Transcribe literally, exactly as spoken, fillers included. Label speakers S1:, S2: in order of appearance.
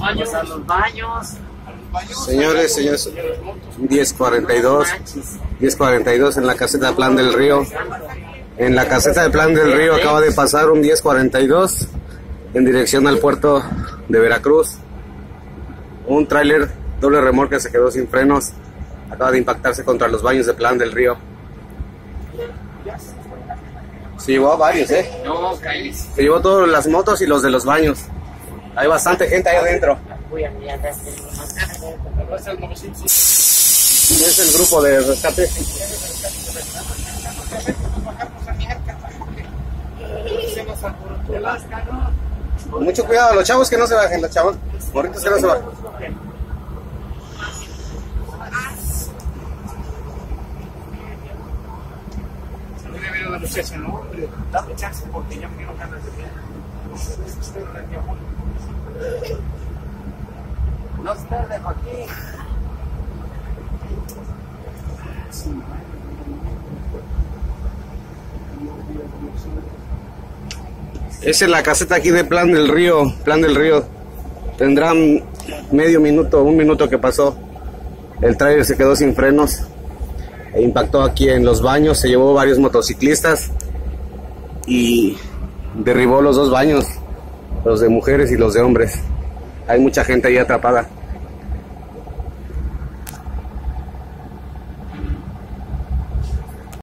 S1: baños. A los baños.
S2: Señores, señores, diez cuarenta y dos, diez cuarenta y dos en la caseta de Plan del Río. En la caseta de Plan del Río acaba de pasar un diez cuarenta y dos en dirección al puerto de Veracruz. Un tráiler doble remolque se quedó sin frenos. Acaba de impactarse contra los baños de Plan del Río. Se llevó a varios, ¿eh?
S1: No, cállese.
S2: Se llevó todas las motos y los de los baños. Hay bastante gente ahí adentro.
S1: Voy a mirar.
S2: Es el grupo de rescate. Mucho cuidado, los chavos que no se bajen, los chavos morritos que no se bajen.
S3: La muchacha, no, hombre, dame chance porque ya me quiero ganas de ver.
S1: No está de aquí.
S2: Esa es la caseta aquí de Plan del Río. Plan del Río. Tendrán medio minuto, un minuto que pasó. El tráiler se quedó sin frenos e impactó aquí en los baños. Se llevó varios motociclistas y derribó los dos baños, los de mujeres y los de hombres. Hay mucha gente ahí atrapada.